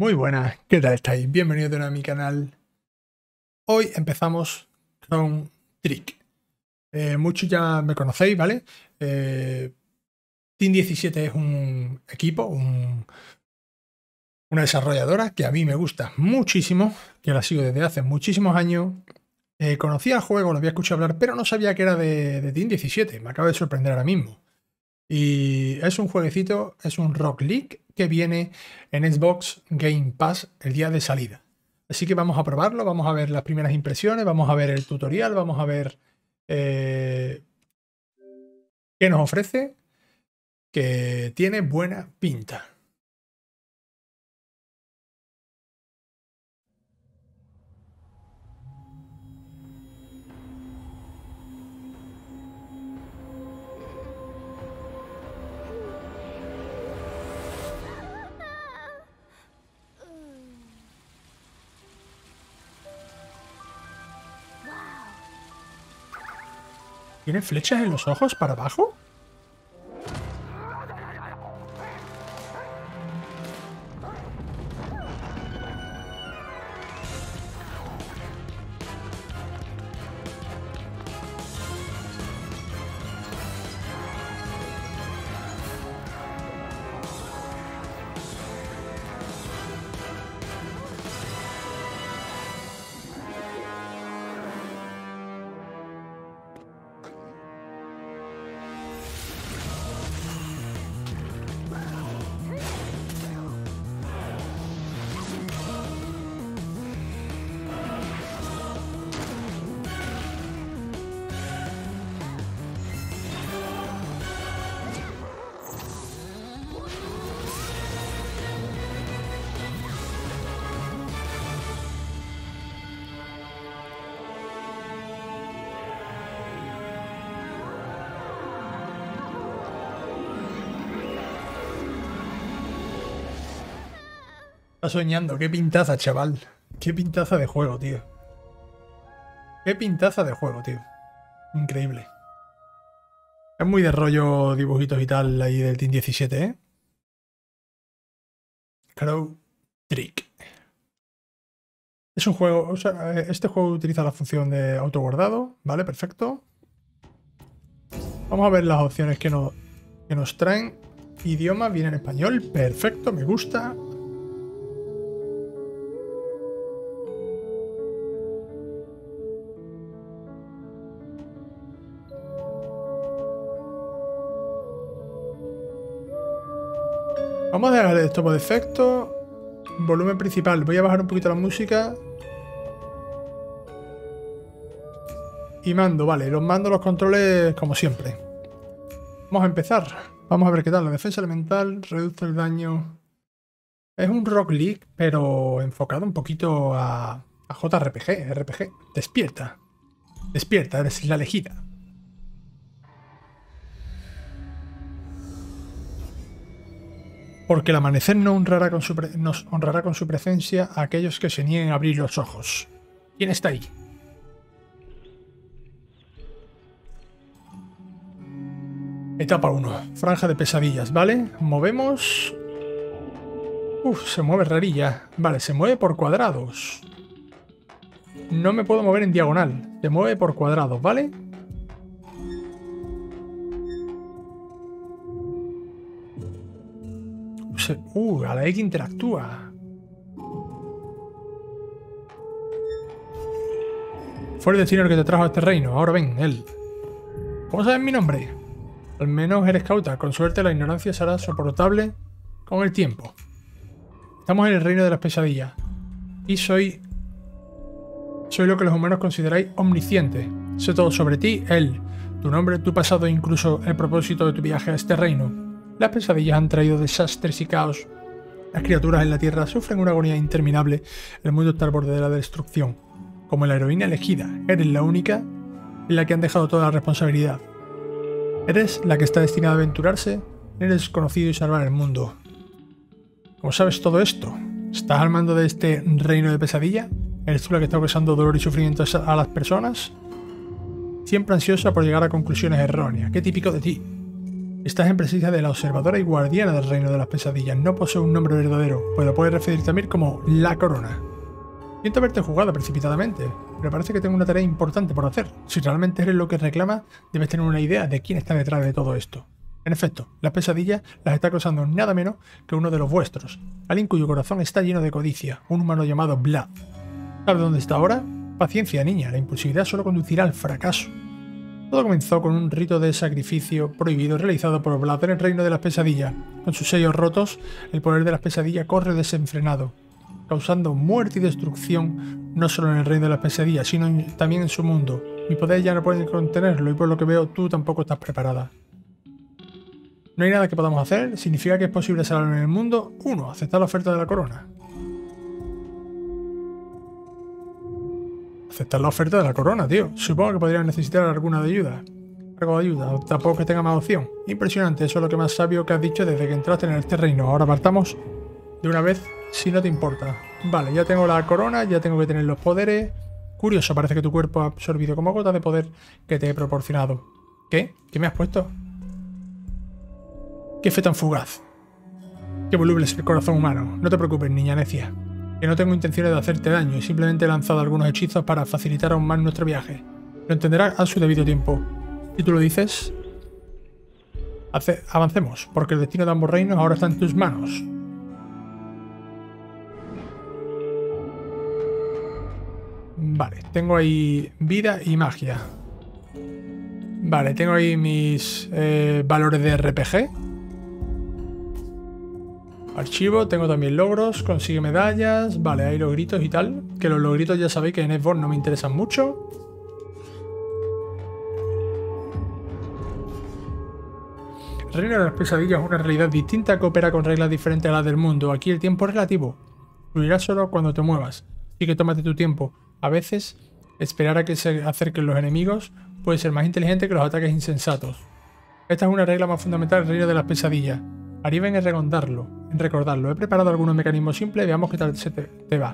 Muy buenas, ¿qué tal estáis? Bienvenidos de nuevo a mi canal. Hoy empezamos con Trick. Muchos ya me conocéis, ¿vale? Team 17 es un equipo, una desarrolladora que a mí me gusta muchísimo, que la sigo desde hace muchísimos años. Conocía el juego, lo había escuchado hablar, pero no sabía que era de Team 17. Me acaba de sorprender ahora mismo. Y es un jueguecito, es un Rock League que viene en Xbox Game Pass el día de salida. Así que vamos a probarlo, vamos a ver las primeras impresiones, vamos a ver el tutorial, vamos a ver qué nos ofrece, que tiene buena pinta. ¿Tiene flechas en los ojos para abajo? Está soñando, qué pintaza, chaval. Qué pintaza de juego, tío. Qué pintaza de juego, tío. Increíble. Es muy de rollo dibujitos y tal ahí del Team 17, ¿eh? Crow Trick. Es un juego, o sea, este juego utiliza la función de autoguardado, ¿vale? Perfecto. Vamos a ver las opciones que nos traen. Idioma viene en español, perfecto, me gusta. Vamos a dejar esto por defecto. Volumen principal. Voy a bajar un poquito la música. Y mando, vale. Los mandos, los controles como siempre. Vamos a empezar. Vamos a ver qué tal. La defensa elemental reduce el daño. Es un Rock League, pero enfocado un poquito a JRPG. RPG. Despierta. Despierta, eres la elegida. Porque el amanecer nos honrará con su presencia a aquellos que se nieguen a abrir los ojos. ¿Quién está ahí? Etapa 1. Franja de pesadillas, ¿vale? Movemos. Uf, se mueve rarilla. Vale, se mueve por cuadrados. No me puedo mover en diagonal. Se mueve por cuadrados, ¿vale? A la X interactúa. Fue el destino el que te trajo a este reino. Ahora ven, él. ¿Cómo sabes mi nombre? Al menos eres cauta. Con suerte la ignorancia será soportable con el tiempo. Estamos en el reino de las pesadillas. Y soy lo que los humanos consideráis omnisciente. Sé todo sobre ti, él. Tu nombre, tu pasado e incluso el propósito de tu viaje a este reino. Las pesadillas han traído desastres y caos. Las criaturas en la Tierra sufren una agonía interminable. El mundo está al borde de la destrucción. Como la heroína elegida, eres la única en la que han dejado toda la responsabilidad. Eres la que está destinada a aventurarse en el desconocido y salvar el mundo. ¿Cómo sabes todo esto? ¿Estás al mando de este reino de pesadilla? ¿Eres tú la que está causando dolor y sufrimiento a las personas? Siempre ansiosa por llegar a conclusiones erróneas. Qué típico de ti. Estás en presencia de la observadora y guardiana del reino de las pesadillas. No posee un nombre verdadero, pero puedes referirte a mí como la corona. Siento haberte jugado precipitadamente, pero parece que tengo una tarea importante por hacer. Si realmente eres lo que reclama, debes tener una idea de quién está detrás de todo esto. En efecto, las pesadillas las está causando nada menos que uno de los vuestros, alguien cuyo corazón está lleno de codicia, un humano llamado Vlad. ¿Sabes dónde está ahora? Paciencia, niña, la impulsividad solo conducirá al fracaso. Todo comenzó con un rito de sacrificio prohibido realizado por Vlad en el reino de las pesadillas. Con sus sellos rotos, el poder de las pesadillas corre desenfrenado, causando muerte y destrucción no solo en el reino de las pesadillas, sino también en su mundo. Mi poder ya no puede contenerlo y por lo que veo tú tampoco estás preparada. No hay nada que podamos hacer, significa que es posible salvarlo en el mundo. 1. Aceptar la oferta de la corona. Aceptar la oferta de la corona, tío. Supongo que podrían necesitar alguna de ayuda. Algo de ayuda, tampoco que tenga más opción. Impresionante, eso es lo que más sabio que has dicho desde que entraste en este reino. Ahora partamos de una vez, si no te importa. Vale, ya tengo la corona, ya tengo que tener los poderes. Curioso, parece que tu cuerpo ha absorbido como gotas de poder que te he proporcionado. ¿Qué? ¿Qué me has puesto? ¡Qué fe tan fugaz! ¡Qué voluble es el corazón humano! No te preocupes, niña necia. Que no tengo intenciones de hacerte daño y simplemente he lanzado algunos hechizos para facilitar aún más nuestro viaje. Lo entenderás a su debido tiempo. Si tú lo dices, avancemos, porque el destino de ambos reinos ahora está en tus manos. Vale, tengo ahí vida y magia. Vale, tengo ahí mis valores de RPG. Archivo, tengo también logros, consigue medallas. Vale, hay logritos y tal. Que los logritos ya sabéis que en Xbox no me interesan mucho. El reino de las pesadillas es una realidad distinta que opera con reglas diferentes a las del mundo. Aquí el tiempo es relativo. Fluirá solo cuando te muevas. Así que tómate tu tiempo. A veces, esperar a que se acerquen los enemigos puede ser más inteligente que los ataques insensatos. Esta es una regla más fundamental del reino de las pesadillas. Haría bien en recordarlo. He preparado algunos mecanismos simples. Veamos qué tal se te va.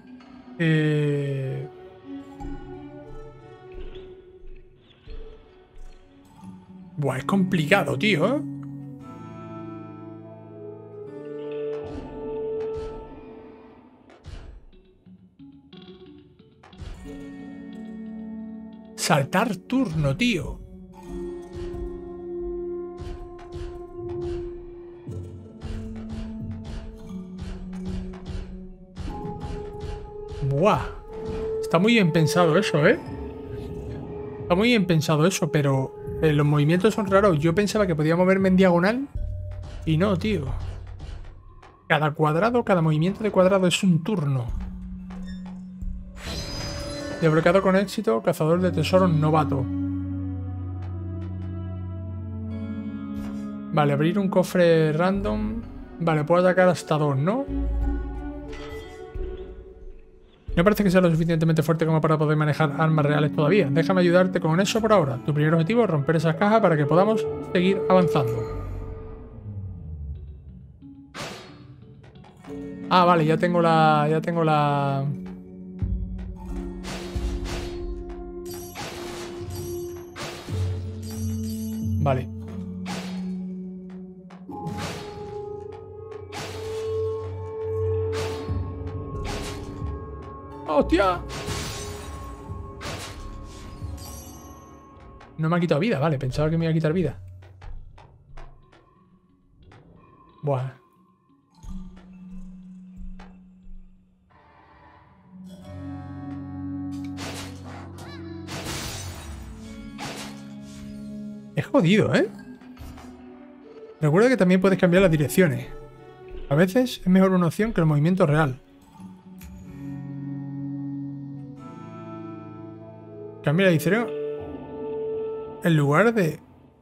Buah, es complicado, tío, ¿eh? Saltar turno, tío. Buah. Está muy bien pensado eso, ¿eh? Está muy bien pensado eso, pero los movimientos son raros. Yo pensaba que podía moverme en diagonal y no, tío. Cada cuadrado, cada movimiento de cuadrado es un turno. Desbloqueado con éxito, cazador de tesoros novato. Vale, abrir un cofre random. Vale, puedo atacar hasta 2, ¿no? No parece que sea lo suficientemente fuerte como para poder manejar armas reales todavía. Déjame ayudarte con eso por ahora. Tu primer objetivo es romper esas cajas para que podamos seguir avanzando. Ah, vale, ya tengo la... Vale. ¡Hostia! No me ha quitado vida, vale. Pensaba que me iba a quitar vida. Buah. Es jodido, ¿eh? Recuerda que también puedes cambiar las direcciones. A veces es mejor una opción que el movimiento real. Cambia la dirección en lugar de...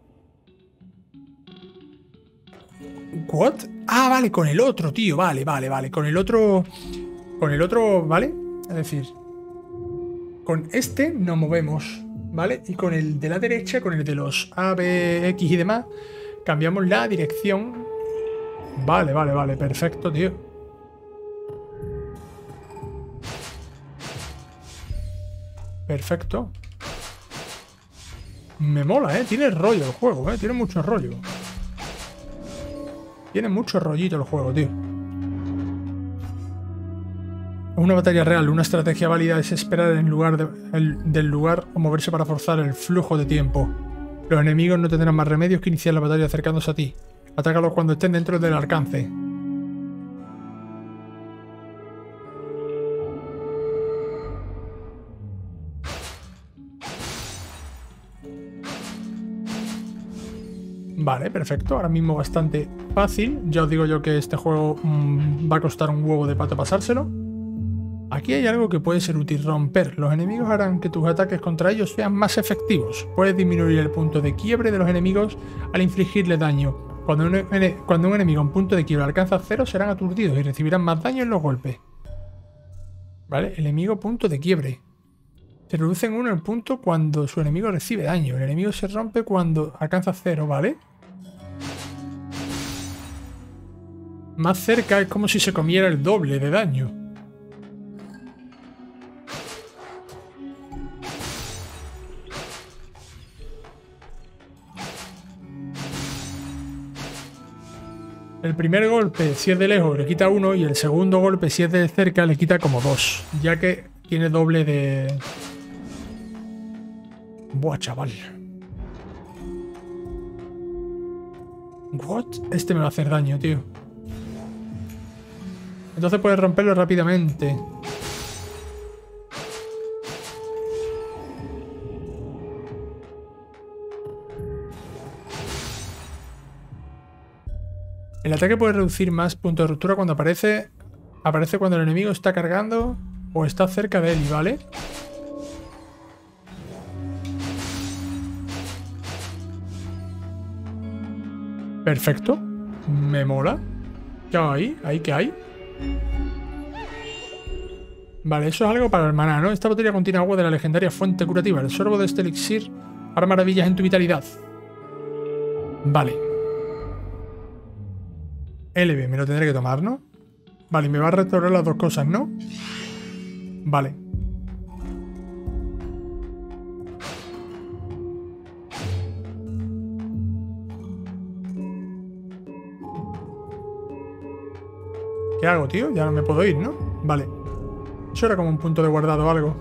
¿What? Ah, vale, con el otro, tío. Vale. Con el otro, ¿vale? Es decir, con este nos movemos, ¿vale? Y con el de la derecha, con el de los A, B, X y demás, cambiamos la dirección. Vale. Perfecto, tío. Perfecto. Me mola, ¿eh? Tiene rollo el juego, ¿eh? Tiene mucho rollo. Tiene mucho rollito el juego, tío. Una batalla real, una estrategia válida es esperar en lugar del lugar o moverse para forzar el flujo de tiempo. Los enemigos no tendrán más remedios que iniciar la batalla acercándose a ti. Atácalos cuando estén dentro del alcance. Vale, perfecto. Ahora mismo bastante fácil. Ya os digo yo que este juego va a costar un huevo de pato pasárselo. Aquí hay algo que puede ser útil: romper. Los enemigos harán que tus ataques contra ellos sean más efectivos. Puedes disminuir el punto de quiebre de los enemigos al infligirle daño. Cuando un enemigo en punto de quiebre alcanza 0, serán aturdidos y recibirán más daño en los golpes. Vale, enemigo punto de quiebre. Se reduce en 1 el punto cuando su enemigo recibe daño. El enemigo se rompe cuando alcanza 0, ¿vale? Más cerca es como si se comiera el doble de daño. El primer golpe, si es de lejos, le quita 1, y el segundo golpe, si es de cerca, le quita como 2, ya que tiene doble de... Buah, chaval. ¿What? Este me va a hacer daño, tío. Entonces puedes romperlo rápidamente. El ataque puede reducir más puntos de ruptura cuando aparece cuando el enemigo está cargando o está cerca de él, ¿vale? Perfecto. Me mola. ¿Qué hay? ¿Ahí qué hay? Vale, eso es algo para el maná, ¿no? Esta botella contiene agua de la legendaria fuente curativa. El sorbo de este elixir hará maravillas en tu vitalidad. Vale. LB, me lo tendré que tomar, ¿no? Vale, me va a restaurar las dos cosas, ¿no? Vale. ¿Qué hago, tío? Ya no me puedo ir, ¿no? Vale. Eso era como un punto de guardado o algo.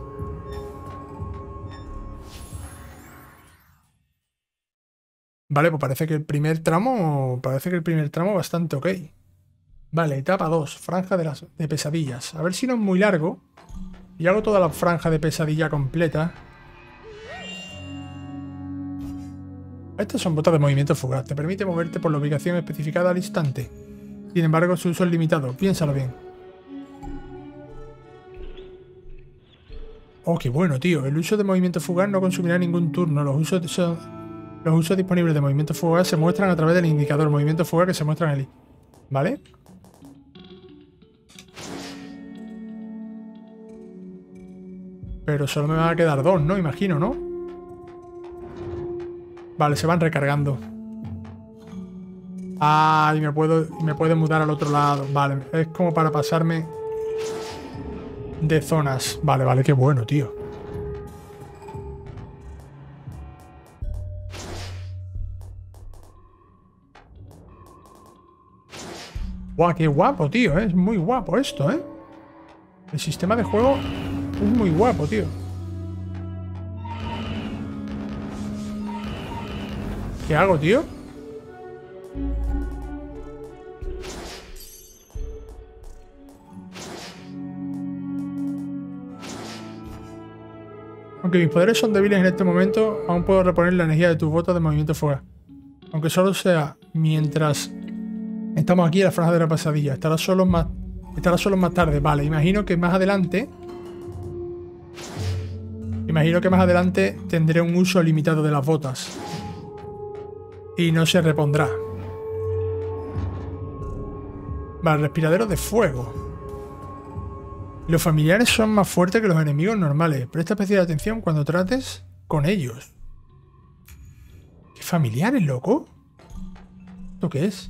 Vale, pues parece que el primer tramo... bastante ok. Vale, etapa 2. Franja de pesadillas. A ver si no es muy largo. Y hago toda la franja de pesadilla completa. Estas son botas de movimiento fugaz. Te permite moverte por la ubicación especificada al instante. Sin embargo, su uso es limitado. Piénsalo bien. Oh, qué bueno, tío. El uso de movimiento fugaz no consumirá ningún turno. Los usos disponibles de movimiento fugaz se muestran a través del indicador movimiento fugaz que se muestra en el... ¿Vale? Pero solo me van a quedar 2, ¿no? Imagino, ¿no? Vale, se van recargando. Ah, y me puedo mudar al otro lado. Vale, es como para pasarme de zonas. Vale, vale, qué bueno, tío. Guau, qué guapo, tío. Es muy guapo esto, ¿eh? El sistema de juego es muy guapo, tío. ¿Qué hago, tío? Aunque mis poderes son débiles en este momento, aún puedo reponer la energía de tus botas de movimiento fugaz. Aunque solo sea mientras estamos aquí en la franja de la pesadilla. Estará solo más tarde. Vale, imagino que más adelante tendré un uso limitado de las botas. Y no se repondrá. Vale, respiradero de fuego. Los familiares son más fuertes que los enemigos normales. Presta especial atención cuando trates con ellos. ¿Qué familiares, loco? ¿Esto qué es?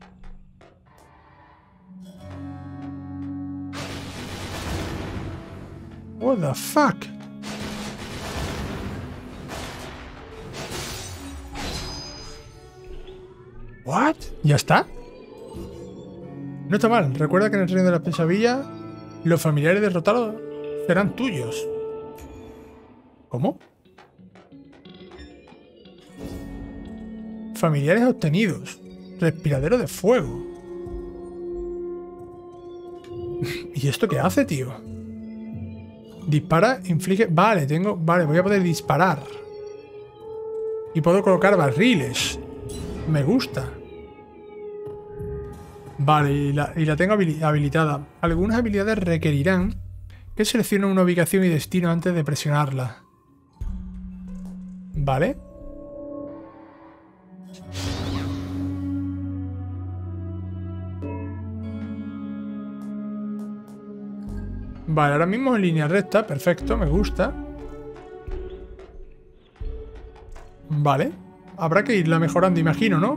What the fuck? What? ¿Ya está? No está mal. Recuerda que en el reino de las pesadillas los familiares derrotados serán tuyos. ¿Cómo? Familiares obtenidos. Respiradero de fuego. ¿Y esto qué hace, tío? Dispara, inflige... Vale, Vale, voy a poder disparar. Y puedo colocar barriles. Me gusta. Vale, y la tengo habilitada. Algunas habilidades requerirán que seleccione una ubicación y destino antes de presionarla. Vale. Vale, ahora mismo en línea recta. Perfecto, me gusta. Vale. Habrá que irla mejorando, imagino, ¿no?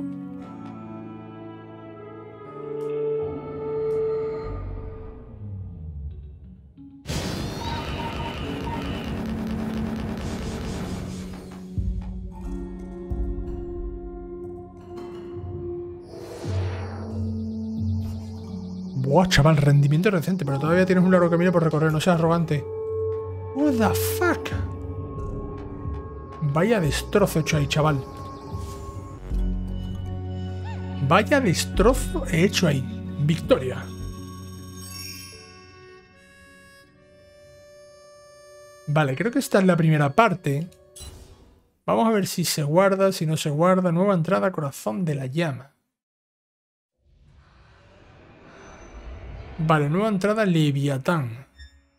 Buah, chaval, rendimiento reciente, pero todavía tienes un largo camino por recorrer, no seas arrogante. What the fuck? Vaya destrozo hecho ahí, chaval. Vaya destrozo hecho ahí. Victoria. Vale, creo que esta es la primera parte. Vamos a ver si se guarda, si no se guarda. Nueva entrada, corazón de la llama. Vale, nueva entrada, Leviatán.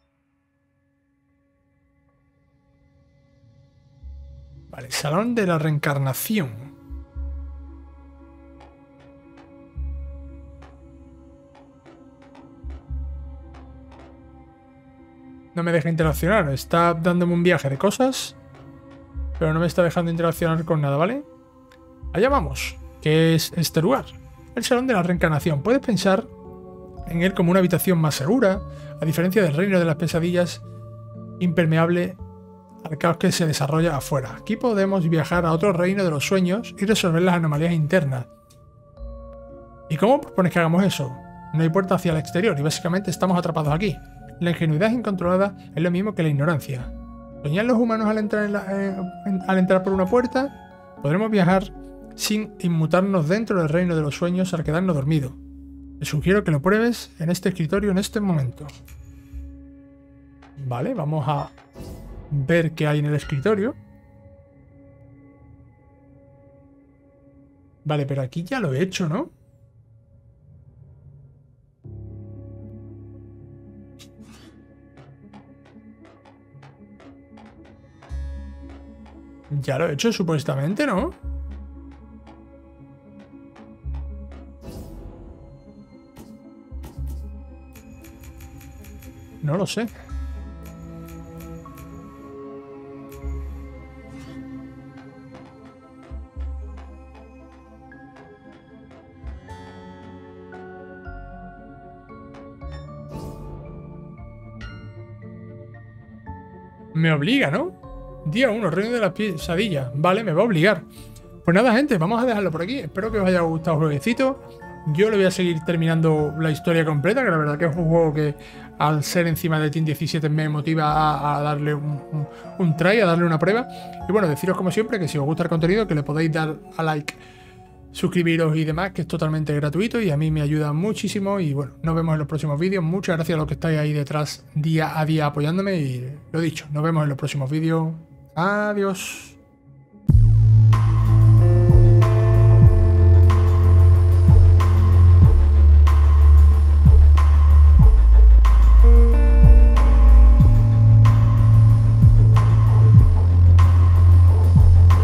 Vale, salón de la reencarnación. No me deja interaccionar. Está dándome un viaje de cosas, pero no me está dejando interaccionar con nada, ¿vale? Allá vamos. ¿Qué es este lugar? El salón de la reencarnación. Puedes pensar en él como una habitación más segura, a diferencia del reino de las pesadillas, impermeable al caos que se desarrolla afuera. Aquí podemos viajar a otro reino de los sueños y resolver las anomalías internas. ¿Y cómo propones que hagamos eso? No hay puerta hacia el exterior y básicamente estamos atrapados aquí. La ingenuidad incontrolada es lo mismo que la ignorancia. ¿Soñan los humanos al entrar por una puerta? Podremos viajar sin inmutarnos dentro del reino de los sueños al quedarnos dormidos. Te sugiero que lo pruebes en este escritorio en este momento. Vale, vamos a ver qué hay en el escritorio. Vale, pero aquí ya lo he hecho, ¿no? Ya lo he hecho supuestamente, ¿no? No lo sé. Me obliga, ¿no? Día 1, reino de las pesadillas. Vale, me va a obligar. Pues nada, gente, vamos a dejarlo por aquí. Espero que os haya gustado el jueguecito. Yo le voy a seguir terminando la historia completa, que la verdad que es un juego que al ser encima de Team 17 me motiva a darle un try, a darle una prueba. Y bueno, deciros como siempre que si os gusta el contenido, que le podéis dar a like, suscribiros y demás, que es totalmente gratuito y a mí me ayuda muchísimo. Y bueno, nos vemos en los próximos vídeos. Muchas gracias a los que estáis ahí detrás día a día apoyándome y lo dicho, nos vemos en los próximos vídeos. Adiós.